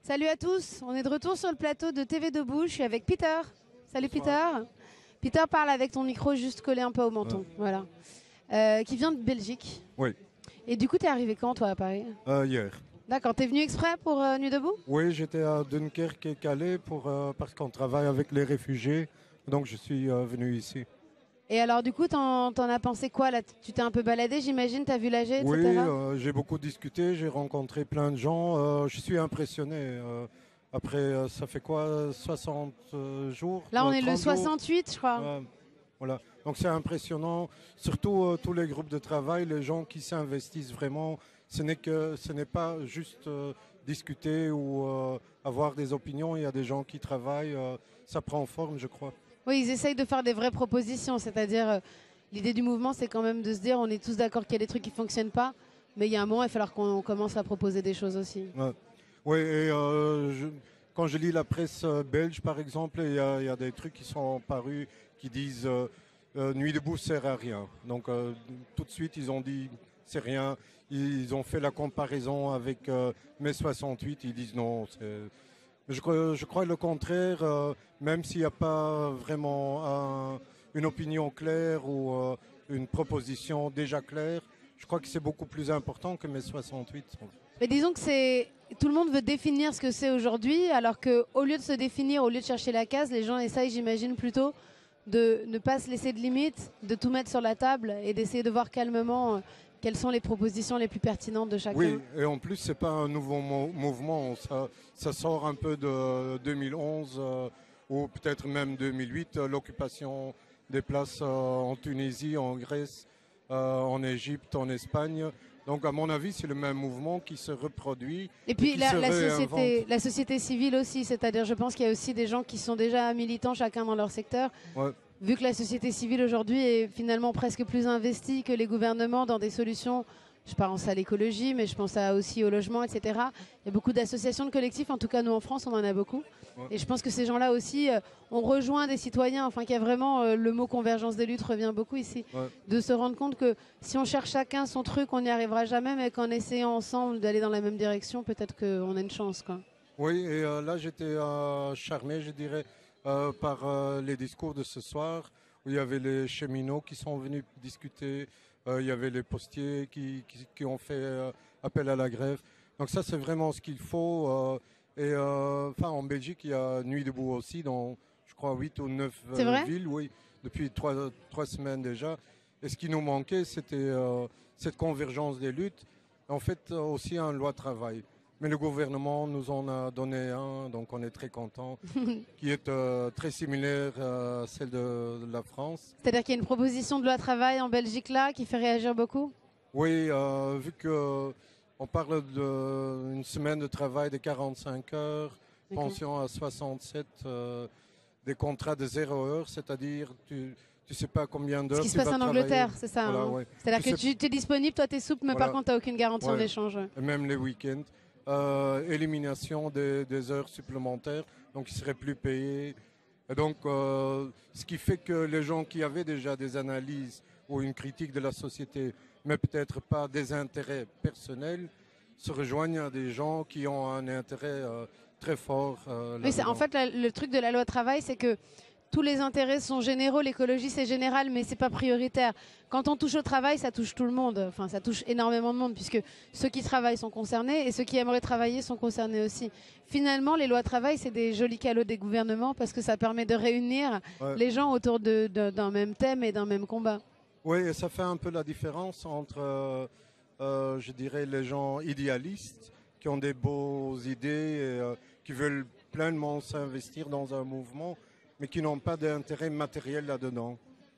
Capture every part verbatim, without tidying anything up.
Salut à tous, on est de retour sur le plateau de T V Debout, je suis avec Peter. Salut Peter. Peter parle avec ton micro juste collé un peu au menton, Ouais. voilà. Euh, qui vient de Belgique. Oui, Et du coup, t'es arrivé quand toi à Paris? euh, hier. D'accord, t'es venu exprès pour euh, Nuit Debout? Oui, j'étais à Dunkerque et Calais pour, euh, parce qu'on travaille avec les réfugiés. Donc je suis euh, venu ici. Et alors du coup, t'en t'en as pensé quoi là? Tu t'es un peu baladé, j'imagine, t'as vu l'A G, Oui, et cetera. euh, j'ai beaucoup discuté, j'ai rencontré plein de gens. euh, je suis impressionné. euh, après, euh, ça fait quoi, soixante euh, jours Là, on euh, est le trente jours. soixante-huit, je crois. Euh, voilà. Donc c'est impressionnant. Surtout euh, tous les groupes de travail, les gens qui s'investissent vraiment. Ce n'est que, ce n'est pas juste euh, discuter ou euh, avoir des opinions. Il y a des gens qui travaillent. euh, ça prend forme, je crois. Oui, ils essayent de faire des vraies propositions, c'est-à-dire euh, l'idée du mouvement, c'est quand même de se dire, on est tous d'accord qu'il y a des trucs qui ne fonctionnent pas, mais il y a un moment, il va falloir qu'on commence à proposer des choses aussi. Ouais. Oui, et euh, je- quand je lis la presse euh, belge, par exemple, il y, a il y a des trucs qui sont parus qui disent euh, euh, Nuit debout sert à rien. Donc euh, tout de suite, ils ont dit c'est rien. Ils ont fait la comparaison avec euh, mai soixante-huit. Ils disent non. c'est- Je, crois- je crois le contraire, euh, même s'il n'y a pas vraiment un- une opinion claire ou euh, une proposition déjà claire, je crois que c'est beaucoup plus important que mai soixante-huit. Mais disons que c'est tout le monde veut définir ce que c'est aujourd'hui, alors qu'au lieu de se définir, au lieu de chercher la case, les gens essayent, j'imagine, plutôt de ne pas se laisser de limites, de tout mettre sur la table et d'essayer de voir calmement euh, quelles sont les propositions les plus pertinentes de chacun. Oui, et en plus, c'est pas un nouveau mo- mouvement. Ça, ça sort un peu de deux mille onze euh, ou peut-être même deux mille huit, euh, l'occupation des places euh, en Tunisie, en Grèce, euh, en Égypte, en Espagne. Donc, à mon avis, c'est le même mouvement qui se reproduit Et et puis qui la, se la réinvente. société, la société civile aussi, c'est-à-dire je pense qu'il y a aussi des gens qui sont déjà militants chacun dans leur secteur. Ouais. Vu que la société civile aujourd'hui est finalement presque plus investie que les gouvernements dans des solutions, je pense à l'écologie, mais je pense à aussi au logement, et cetera. Il y a beaucoup d'associations de collectifs, en tout cas nous en France on en a beaucoup. Ouais. Et je pense que ces gens-là aussi euh, ont rejoint des citoyens, enfin qu'il y a vraiment, euh, le mot convergence des luttes revient beaucoup ici, Ouais. de se rendre compte que si on cherche chacun son truc, on n'y arrivera jamais, mais qu'en essayant ensemble d'aller dans la même direction, peut-être qu'on a une chance, quoi. Oui, et euh, là j'étais euh, charmé, je dirais, euh, par euh, les discours de ce soir, où il y avait les cheminots qui sont venus discuter, euh, il y avait les postiers qui, qui- qui ont fait euh, appel à la grève. Donc ça c'est vraiment ce qu'il faut. euh, et euh, enfin en Belgique il y a Nuit debout aussi dans, je crois, huit ou neuf C'est vrai? villes, oui, depuis trois, trois semaines déjà. Et ce qui nous manquait, c'était euh, cette convergence des luttes, en fait euh, aussi un loi travail. Mais le gouvernement nous en a donné un, donc on est très content, qui est euh, très similaire à celle de, de la France. C'est-à-dire qu'il y a une proposition de loi travail en Belgique là qui fait réagir beaucoup? Oui, euh, vu que on parle d'une semaine de travail de quarante-cinq heures, D'accord. pension à soixante-sept, euh, des contrats de zéro heure, c'est-à-dire tu tu sais pas combien Ce d'heures qui se tu passe vas en travailler. Angleterre, c'est ça, Voilà, hein. ouais. C'est-à-dire Tu que sais- tu es disponible, toi tu es souple, mais Voilà. par contre tu n'as aucune garantie en Ouais. échange. Ouais. Et même les week-ends. Euh, élimination des, des heures supplémentaires, donc ils seraient plus payés. Et donc, euh, ce qui fait que les gens qui avaient déjà des analyses ou une critique de la société, mais peut-être pas des intérêts personnels, se rejoignent à des gens qui ont un intérêt euh, très fort euh, Oui, c'est- en là-dedans. fait, la- le truc de la loi travail, c'est que tous les intérêts sont généraux, l'écologie c'est général, mais c'est pas prioritaire. Quand on touche au travail, ça touche tout le monde. Enfin, ça touche énormément de monde, puisque ceux qui travaillent sont concernés et ceux qui aimeraient travailler sont concernés aussi. Finalement, les lois travail, c'est des jolis calots des gouvernements parce que ça permet de réunir Ouais. les gens autour de- de- d'un même thème et d'un même combat. Oui, et ça fait un peu la différence entre, euh, euh, je dirais, les gens idéalistes qui ont des beaux idées et euh, qui veulent pleinement s'investir dans un mouvement, mais qui n'ont pas d'intérêt matériel là-dedans.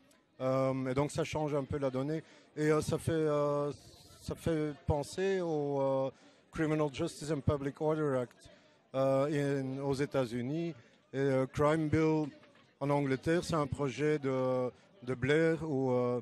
Euh, et donc ça change un peu la donnée. Et euh, ça, fait, euh, ça fait penser au euh, Criminal Justice and Public Order Act euh, in- aux États-Unis. Et euh, Crime Bill en Angleterre, c'est un projet de, de Blair où euh,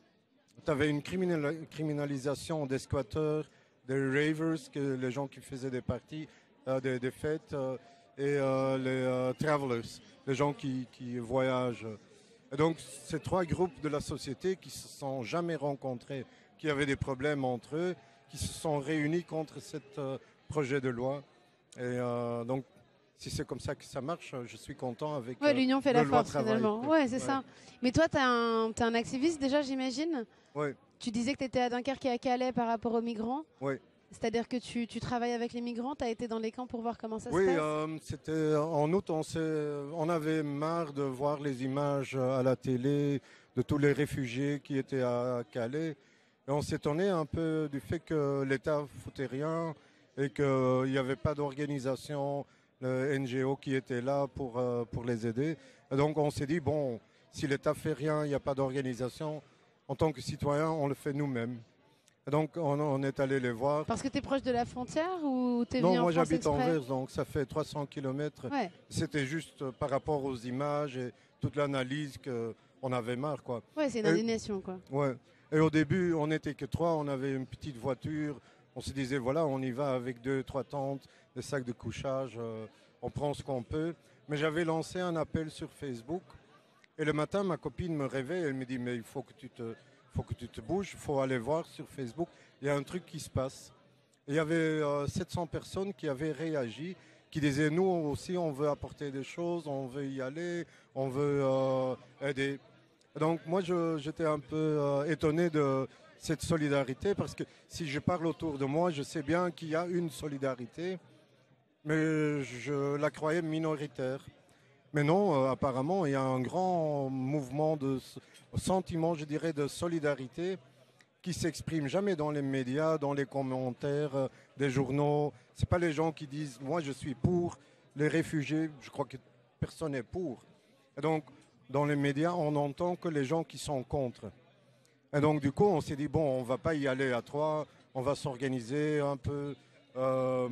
tu avais une criminal- criminalisation des squatteurs, des ravers, que les gens qui faisaient des parties, euh, des, des fêtes, euh, et euh, les euh, travelers, les gens qui, qui voyagent. Et donc, ces trois groupes de la société qui se sont jamais rencontrés, qui avaient des problèmes entre eux, qui se sont réunis contre ce projet de loi. Et euh, donc, si c'est comme ça que ça marche, je suis content avec Ouais, euh, l'union fait le la loi force travail. finalement. Ouais, c'est Ouais. ça. Mais toi, tu es un, t'es un activiste déjà, j'imagine. Ouais, Tu disais que tu étais à Dunkerque et à Calais par rapport aux migrants. ouais. C'est-à-dire que tu, tu travailles avec les migrants, tu as été dans les camps pour voir comment ça Oui, se passe. euh, c'était en août, on, s'est- on avait marre de voir les images à la télé de tous les réfugiés qui étaient à Calais. Et on s'étonnait un peu du fait que l'État foutait rien et qu'il n'y avait pas d'organisation, le N G O qui était là pour, euh, pour les aider. Et donc on s'est dit, bon, si l'État fait rien, il n'y a pas d'organisation, en tant que citoyen, on le fait nous-mêmes. Et donc on, on est allé les voir. Parce que tu es proche de la frontière ou tu es Non, venu en moi France j'habite en exprès? Anvers, donc ça fait trois cents kilomètres. Ouais, C'était juste euh, par rapport aux images et toute l'analyse qu'on avait marre, quoi. ouais c'est une Et, indignation, quoi. ouais. Et au début, on n'était que trois, on avait une petite voiture. On se disait, voilà, on y va avec deux, trois tentes, des sacs de couchage, euh, on prend ce qu'on peut. Mais j'avais lancé un appel sur Facebook. Et le matin, ma copine me réveille, elle me dit, mais il faut que tu te, faut que tu te bouges, il faut aller voir sur Facebook, il y a un truc qui se passe. Il y avait euh, sept cents personnes qui avaient réagi, qui disaient nous aussi on veut apporter des choses, on veut y aller, on veut euh, aider. Donc moi je- j'étais un peu euh, étonné de cette solidarité parce que si je parle autour de moi, je sais bien qu'il y a une solidarité, mais je la croyais minoritaire. Mais non, euh, apparemment il y a un grand mouvement de s- sentiment, je dirais, de solidarité qui s'expriment jamais dans les médias, dans les commentaires euh, des journaux. C'est pas les gens qui disent moi je suis pour les réfugiés. Je crois que personne n'est pour. Et donc dans les médias on n'entend que les gens qui sont contre. Et donc du coup on s'est dit bon on va pas y aller à trois, on va s'organiser un peu. Euh,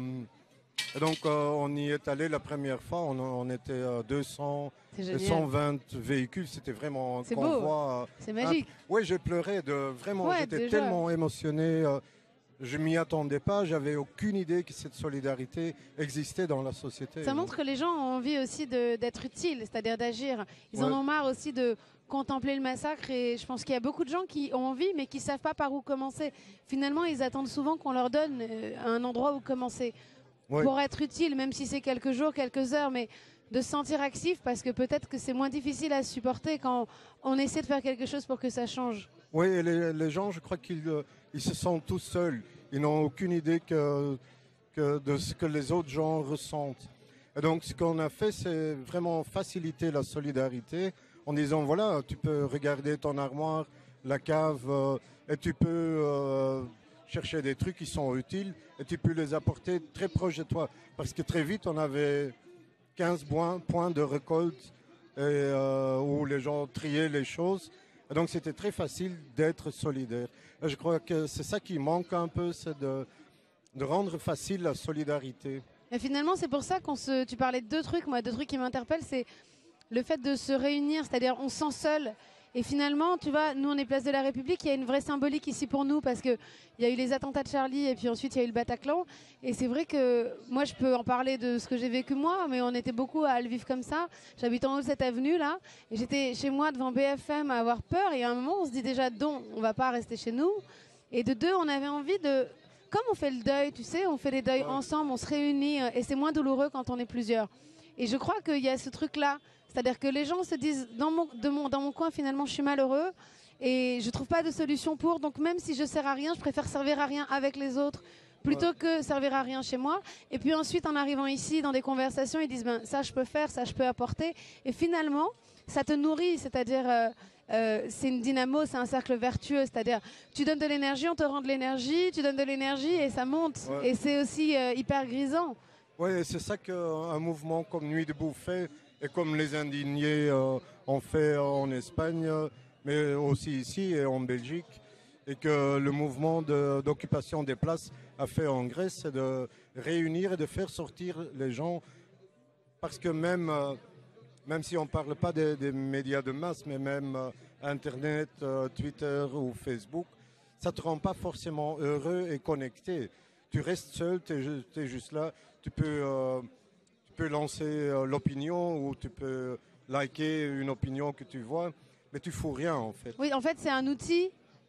et donc euh, on y est allé la première fois. On, on était euh, deux cents, C'est génial. cent vingt véhicules. C'était vraiment un C'est beau. convoi. euh, C'est magique. oui, j'ai pleuré de vraiment, Ouais, j'étais déjà. tellement émotionné. euh, je m'y attendais pas, j'avais aucune idée que cette solidarité existait dans la société. Ça montre que les gens ont envie aussi de- d'être utiles, c'est-à-dire d'agir. Ils en Ouais. ont marre aussi de contempler le massacre et je pense qu'il y a beaucoup de gens qui ont envie mais qui ne savent pas par où commencer. Finalement, ils attendent souvent qu'on leur donne euh, un endroit où commencer Ouais. pour être utile, même si c'est quelques jours, quelques heures, mais de se sentir actif parce que peut-être que c'est moins difficile à supporter quand on essaie de faire quelque chose pour que ça change. Oui, et les, les gens, je crois qu'ils euh, ils se sentent tous seuls. Ils n'ont aucune idée que, que de ce que les autres gens ressentent. Et donc, ce qu'on a fait, c'est vraiment faciliter la solidarité en disant, voilà, tu peux regarder ton armoire, la cave, euh, et tu peux euh, chercher des trucs qui sont utiles, et tu peux les apporter très proche de toi. Parce que très vite, on avait quinze points, points de récolte et, euh, où les gens triaient les choses. Et donc c'était très facile d'être solidaire. Et je crois que c'est ça qui manque un peu, c'est de, de rendre facile la solidarité. Et finalement, c'est pour ça qu'on se. Tu parlais de deux trucs, moi, deux trucs qui m'interpellent, c'est le fait de se réunir, c'est-à-dire on se sent seul. Et finalement, tu vois, nous on est place de la République, il y a une vraie symbolique ici pour nous parce qu'il y a eu les attentats de Charlie et puis ensuite il y a eu le Bataclan. Et c'est vrai que moi je peux en parler de ce que j'ai vécu moi, mais on était beaucoup à le vivre comme ça. J'habite en haut de cette avenue là et j'étais chez moi devant B F M à avoir peur et à un moment on se dit déjà don, on va pas rester chez nous. Et de deux, on avait envie de... Comme on fait le deuil, tu sais, on fait les deuils Ouais. ensemble, on se réunit euh, et c'est moins douloureux quand on est plusieurs. Et je crois qu'il y a ce truc-là. C'est-à-dire que les gens se disent, dans mon, de mon, dans mon coin, finalement, je suis malheureux et je trouve pas de solution pour. Donc même si je sers à rien, je préfère servir à rien avec les autres plutôt Ouais. que servir à rien chez moi. Et puis ensuite, en arrivant ici, dans des conversations, ils disent, ben, ça je peux faire, ça je peux apporter. Et finalement, ça te nourrit, c'est-à-dire... euh, euh, c'est une dynamo, c'est un cercle vertueux, c'est-à-dire tu donnes de l'énergie, on te rend de l'énergie, tu donnes de l'énergie et ça monte. Ouais. Et c'est aussi euh, hyper grisant. Oui, c'est ça qu'un mouvement comme Nuit debout fait, et comme les indignés euh, ont fait en Espagne, euh, mais aussi ici et en Belgique, et que le mouvement de- d'occupation des places a fait en Grèce, c'est de réunir et de faire sortir les gens, parce que même, euh, même si on ne parle pas des, des médias de masse, mais même euh, Internet, euh, Twitter ou Facebook, ça ne te rend pas forcément heureux et connecté. Tu restes seul, tu es, juste là, tu peux, euh, tu peux lancer euh, l'opinion ou tu peux liker une opinion que tu vois, mais tu fous rien en fait. Oui, en fait, c'est un outil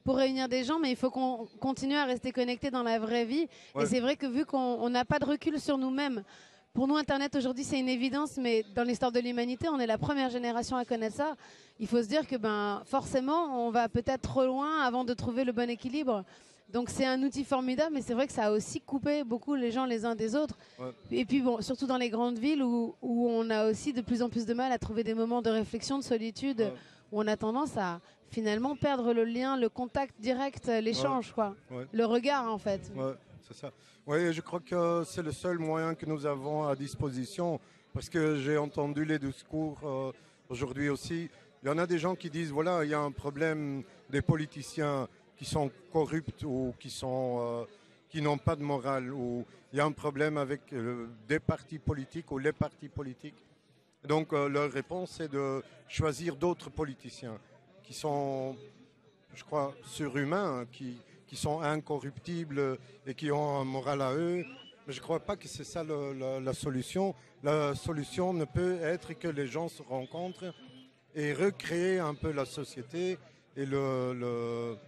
pour réunir des gens, mais il faut qu'on continue à rester connecté dans la vraie vie. Ouais. Et c'est vrai que vu qu'on n'a pas de recul sur nous-mêmes, pour nous, Internet, aujourd'hui, c'est une évidence, mais dans l'histoire de l'humanité, on est la première génération à connaître ça. Il faut se dire que ben, forcément, on va peut-être trop loin avant de trouver le bon équilibre. Donc c'est un outil formidable, mais c'est vrai que ça a aussi coupé beaucoup les gens les uns des autres. Ouais. Et puis bon, surtout dans les grandes villes où, où on a aussi de plus en plus de mal à trouver des moments de réflexion, de solitude, ouais. où on a tendance à finalement perdre le lien, le contact direct, l'échange, ouais. quoi. Ouais. Le regard en fait. Ouais, c'est ça. Oui, je crois que c'est le seul moyen que nous avons à disposition, parce que j'ai entendu les discours euh, aujourd'hui aussi. Il y en a des gens qui disent, voilà, il y a un problème des politiciens qui sont corrupts ou qui, sont, euh, qui n'ont pas de morale, ou il y a un problème avec euh, des partis politiques ou les partis politiques. Donc euh, leur réponse, c'est de choisir d'autres politiciens qui sont, je crois, surhumains, qui, qui sont incorruptibles et qui ont un moral à eux. Mais je ne crois pas que c'est ça le, la, la solution. La solution ne peut être que les gens se rencontrent et recréer un peu la société et le... le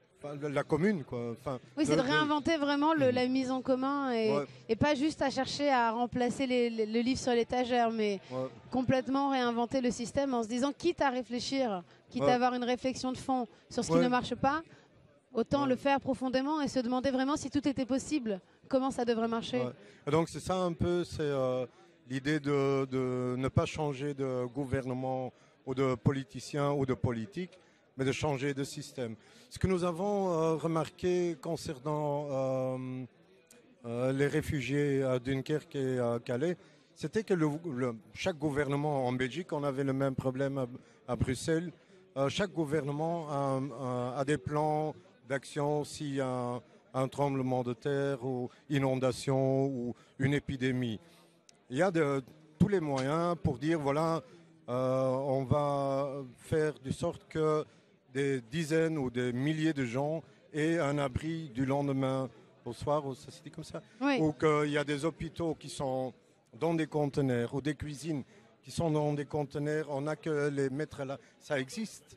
la commune, quoi. Enfin, oui, c'est de réinventer vraiment le, la mise en commun et, ouais. et pas juste à chercher à remplacer les, les, le livre sur l'étagère, mais ouais. complètement réinventer le système en se disant, quitte à réfléchir, quitte ouais. à avoir une réflexion de fond sur ce ouais. qui ne marche pas, autant ouais. le faire profondément et se demander vraiment si tout était possible, comment ça devrait marcher. Ouais. Donc c'est ça un peu, c'est euh, l'idée de, de ne pas changer de gouvernement ou de politicien ou de politique, mais de changer de système. Ce que nous avons euh, remarqué concernant euh, euh, les réfugiés à Dunkerque et à Calais, c'était que le, le, chaque gouvernement en Belgique, on avait le même problème à, à Bruxelles, euh, chaque gouvernement a, a, a des plans d'action s'il y a un, un tremblement de terre ou inondation ou une épidémie. Il y a de, tous les moyens pour dire, voilà, euh, on va faire de sorte que des dizaines ou des milliers de gens aient un abri du lendemain au soir, ou ça se dit comme ça, oui. ou qu'il y a des hôpitaux qui sont dans des conteneurs, ou des cuisines qui sont dans des conteneurs, on n'a que les mettre là, ça existe.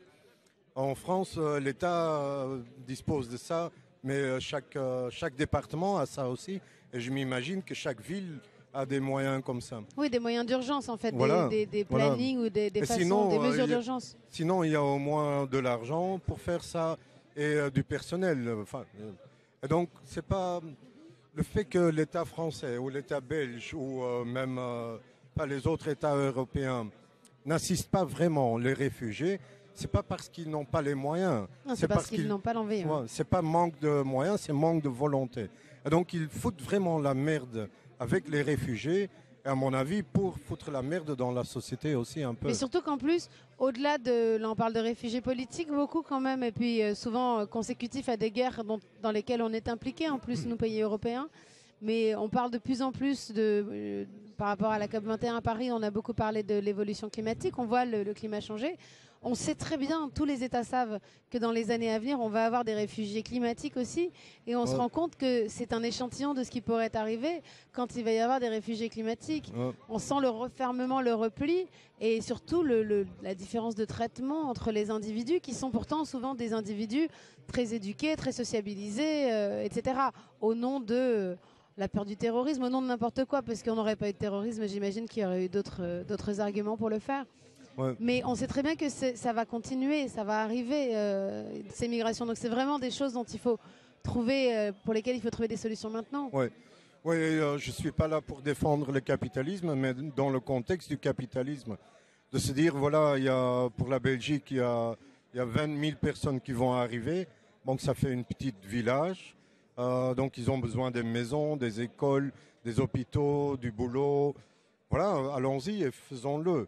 En France, l'État dispose de ça, mais chaque, chaque département a ça aussi, et je m'imagine que chaque ville a des moyens comme ça. Oui, des moyens d'urgence en fait, voilà, des, des, des plannings voilà. ou des, des façons, sinon, des mesures euh, d'urgence. Sinon, il y a au moins de l'argent pour faire ça et euh, du personnel. Enfin, euh, et donc, c'est pas le fait que l'État français ou l'État belge ou euh, même euh, pas les autres États européens n'assistent pas vraiment les réfugiés. C'est pas parce qu'ils n'ont pas les moyens. Non, c'est parce, parce qu'ils, qu'ils n'ont pas l'envie. Ouais, c'est pas manque de moyens, c'est manque de volonté. Et donc, ils foutent vraiment la merde avec les réfugiés, et à mon avis, pour foutre la merde dans la société aussi un peu. Mais surtout qu'en plus, au-delà de, là on parle de réfugiés politiques beaucoup quand même, et puis euh, souvent euh, consécutifs à des guerres dont, dans lesquelles on est impliqués en plus, nous pays européens, mais on parle de plus en plus de, euh, par rapport à la COP vingt et un à Paris, on a beaucoup parlé de l'évolution climatique, on voit le, le climat changer. On sait très bien, tous les États savent que dans les années à venir, on va avoir des réfugiés climatiques aussi. Et on ouais. se rend compte que c'est un échantillon de ce qui pourrait arriver quand il va y avoir des réfugiés climatiques. Ouais. On sent le refermement, le repli et surtout le, le, la différence de traitement entre les individus qui sont pourtant souvent des individus très éduqués, très sociabilisés, euh, et cetera. Au nom de... Euh, la peur du terrorisme, au nom de n'importe quoi, parce qu'on n'aurait pas eu de terrorisme, j'imagine qu'il y aurait eu d'autres, euh, d'autres arguments pour le faire. Ouais. Mais on sait très bien que ça va continuer, ça va arriver, euh, ces migrations. Donc c'est vraiment des choses dont il faut trouver, euh, pour lesquelles il faut trouver des solutions maintenant. Oui, ouais, euh, je ne suis pas là pour défendre le capitalisme, mais dans le contexte du capitalisme, de se dire, voilà, il y a, pour la Belgique, il y a, il y a vingt mille personnes qui vont arriver, donc ça fait une petite village. Euh, donc ils ont besoin des maisons, des écoles, des hôpitaux, du boulot. Voilà, allons-y et faisons-le.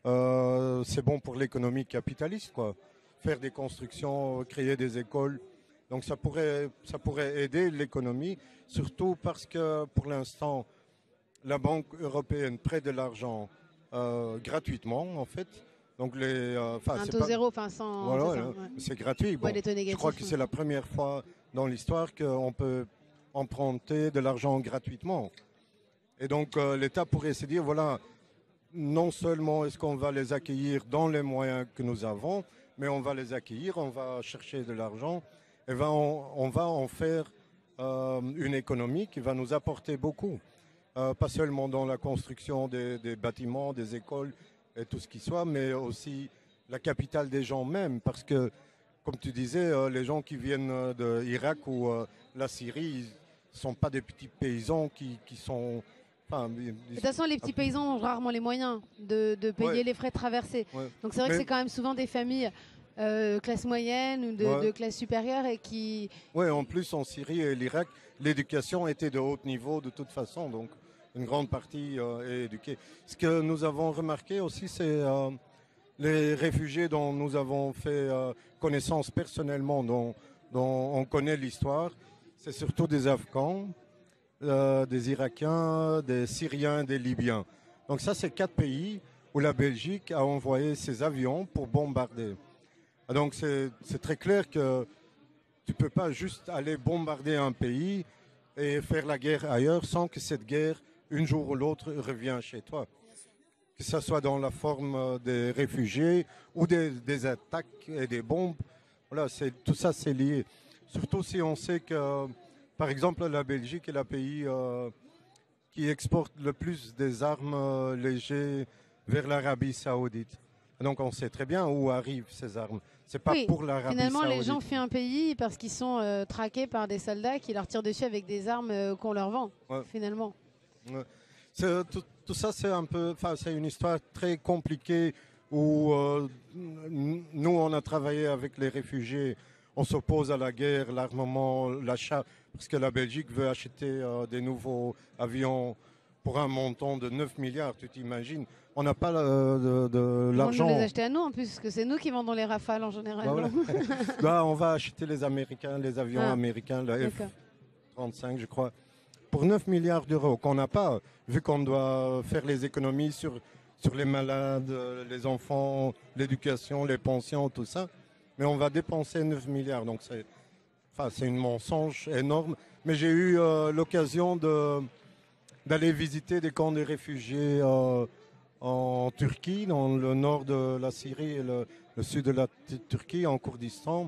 Euh, c'est bon pour l'économie capitaliste, quoi. Faire des constructions, créer des écoles. Donc ça pourrait, ça pourrait aider l'économie, surtout parce que pour l'instant, la Banque européenne prête de l'argent euh, gratuitement, en fait. Donc les, euh, un taux pas... zéro, enfin sans... Voilà, c'est, ça, ouais. c'est gratuit. Bon, ouais, je crois que c'est la première fois dans l'histoire qu'on peut emprunter de l'argent gratuitement. Et donc euh, l'État pourrait se dire, voilà, non seulement est-ce qu'on va les accueillir dans les moyens que nous avons, mais on va les accueillir, on va chercher de l'argent et va on, on va en faire euh, une économie qui va nous apporter beaucoup. Euh, pas seulement dans la construction des, des bâtiments, des écoles et tout ce qui soit, mais aussi la capitale des gens même. Parce que, comme tu disais, euh, les gens qui viennent de l'Irak ou euh, la Syrie, ils ne sont pas des petits paysans qui, qui sont... Enfin, de toute façon, les petits paysans ont rarement les moyens de, de payer ouais. les frais de traversée. Ouais. Donc c'est vrai mais... que c'est quand même souvent des familles euh, classe moyenne ou de, ouais. de classe supérieure et qui... Oui, en plus en Syrie et l'Irak, l'éducation était de haut niveau de toute façon. Donc une grande partie euh, est éduquée. Ce que nous avons remarqué aussi, c'est euh, les réfugiés dont nous avons fait euh, connaissance personnellement, dont, dont on connaît l'histoire. C'est surtout des Afghans, euh, des Irakiens, des Syriens, des Libyens. Donc ça, c'est quatre pays où la Belgique a envoyé ses avions pour bombarder. Donc c'est, c'est très clair que tu ne peux pas juste aller bombarder un pays et faire la guerre ailleurs sans que cette guerre, un jour ou l'autre, revienne chez toi. Que ce soit dans la forme des réfugiés ou des, des attaques et des bombes. Voilà, c'est, tout ça, c'est lié. Surtout si on sait que, par exemple, la Belgique est le pays euh, qui exporte le plus des armes euh, légères vers l'Arabie Saoudite. Donc on sait très bien où arrivent ces armes. C'est pas oui, pour l'Arabie finalement, Saoudite. Les gens fuient un pays parce qu'ils sont euh, traqués par des soldats qui leur tirent dessus avec des armes euh, qu'on leur vend, ouais. finalement. Ouais. C'est, tout, tout ça, c'est un peu, enfin, c'est une histoire très compliquée où euh, nous, on a travaillé avec les réfugiés. On s'oppose à la guerre, l'armement, l'achat, parce que la Belgique veut acheter euh, des nouveaux avions pour un montant de neuf milliards, tu t'imagines. On n'a pas euh, de, de l'argent. On nous les acheter à nous en plus, parce que c'est nous qui vendons les Rafales en général. Voilà. Là, on va acheter les Américains, les avions ah, américains, la F trente-cinq, je crois, pour neuf milliards d'euros qu'on n'a pas, vu qu'on doit faire les économies sur, sur les malades, les enfants, l'éducation, les pensions, tout ça. Mais on va dépenser neuf milliards, donc c'est, enfin, c'est une mensonge énorme. Mais j'ai eu euh, l'occasion de, d'aller visiter des camps de réfugiés euh, en Turquie, dans le nord de la Syrie et le, le sud de la t- Turquie, en Kurdistan.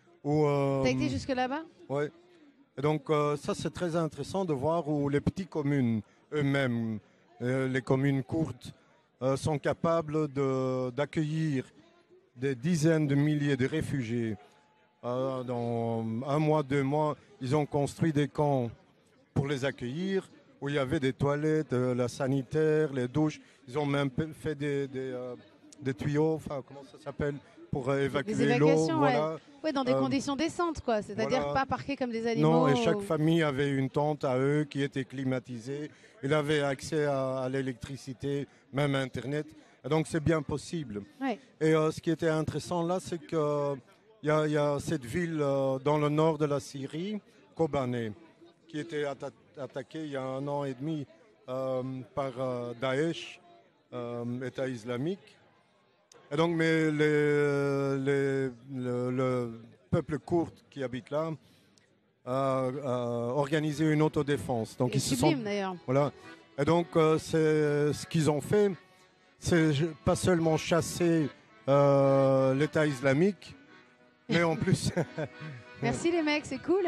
Euh, tu as été jusque là-bas? Oui. Et donc euh, ça, c'est très intéressant de voir où les petites communes eux-mêmes, euh, les communes kurdes, euh, sont capables de, d'accueillir des dizaines de milliers de réfugiés. Euh, dans un mois, deux mois, ils ont construit des camps pour les accueillir, où il y avait des toilettes, euh, la sanitaire, les douches. Ils ont même fait des, des, euh, des tuyaux, enfin, comment ça s'appelle, pour euh, évacuer l'eau. Voilà. Ouais. Ouais, dans des euh, conditions décentes, quoi. C'est-à-dire voilà. Pas parqués comme des animaux. Non, et chaque famille avait une tente à eux qui était climatisée. Il avait accès à, à l'électricité, même Internet. Et donc, c'est bien possible. Ouais. Et euh, ce qui était intéressant là, c'est qu'il y, y a cette ville euh, dans le nord de la Syrie, Kobané, qui était atta- attaquée il y a un an et demi euh, par euh, Daesh, euh, État islamique. Et donc, mais les, les, le, le peuple kurde qui habite là a, a organisé une autodéfense. Donc, Et ils sublime, se sont, d'ailleurs. Voilà. Et donc, euh, c'est ce qu'ils ont fait. C'est pas seulement chasser euh, l'État islamique, mais en plus... Merci les mecs, c'est cool.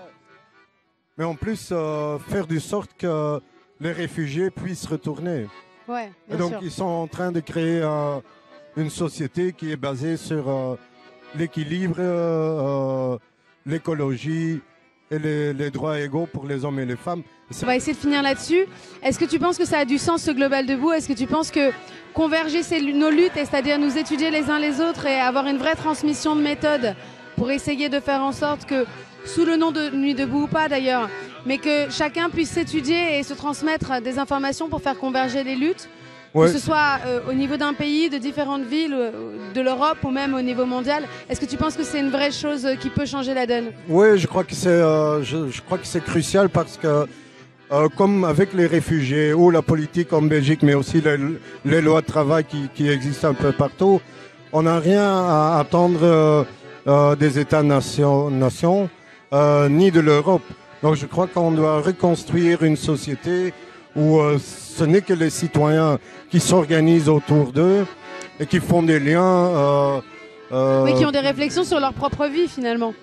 Mais en plus, euh, faire de sorte que les réfugiés puissent retourner. Ouais, bien Et donc, sûr. ils sont en train de créer euh, une société qui est basée sur euh, l'équilibre, euh, l'écologie et les, les droits égaux pour les hommes et les femmes. On va essayer de finir là-dessus. Est-ce que tu penses que ça a du sens, ce Global Debout? Est-ce que tu penses que converger ces, nos luttes, c'est-à-dire nous étudier les uns les autres et avoir une vraie transmission de méthode pour essayer de faire en sorte que, sous le nom de Nuit Debout ou pas d'ailleurs, mais que chacun puisse s'étudier et se transmettre des informations pour faire converger les luttes, ouais. Que ce soit euh, au niveau d'un pays, de différentes villes, euh, de l'Europe ou même au niveau mondial. Est-ce que tu penses que c'est une vraie chose qui peut changer la donne? Oui, je crois que c'est, euh, je, je crois que c'est crucial parce que Euh, comme avec les réfugiés ou la politique en Belgique, mais aussi les, les lois de travail qui, qui existent un peu partout, on n'a rien à attendre euh, euh, des États-nations nations, euh, ni de l'Europe. Donc je crois qu'on doit reconstruire une société où euh, ce n'est que les citoyens qui s'organisent autour d'eux et qui font des liens. Euh, euh, oui, qui ont des réflexions sur leur propre vie finalement.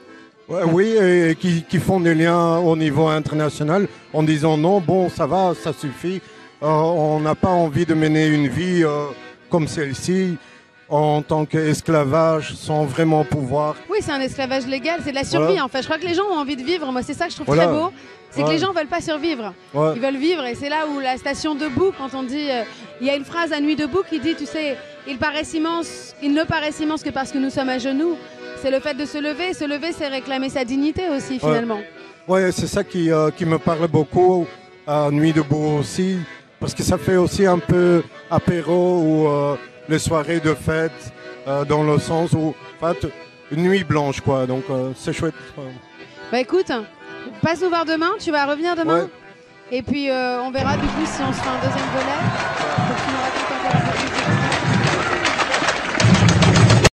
Ouais, oui, et qui, qui font des liens au niveau international en disant non, bon, ça va, ça suffit. Euh, on n'a pas envie de mener une vie euh, comme celle-ci en tant qu'esclavage sans vraiment pouvoir. Oui, c'est un esclavage légal, c'est de la survie. Voilà. En fait, je crois que les gens ont envie de vivre. Moi, c'est ça que je trouve Voilà. très beau. C'est Ouais. que les gens veulent pas survivre. Ouais. Ils veulent vivre. Et c'est là où la station debout, quand on dit... euh, il y a une phrase à Nuit debout qui dit, tu sais, il paraît immense, il ne paraît immense que parce que nous sommes à genoux. C'est le fait de se lever. Se lever, c'est réclamer sa dignité aussi, finalement. Ouais, c'est ça qui, euh, qui me parle beaucoup à Nuit debout aussi, parce que ça fait aussi un peu apéro ou euh, les soirées de fête, euh, dans le sens où, en fait, une nuit blanche, quoi. Donc, euh, c'est chouette. Bah écoute, passe nous voir demain. Tu vas revenir demain. Ouais. Et puis, euh, on verra du coup si on se fait un deuxième volet. Faut que tu nous racontes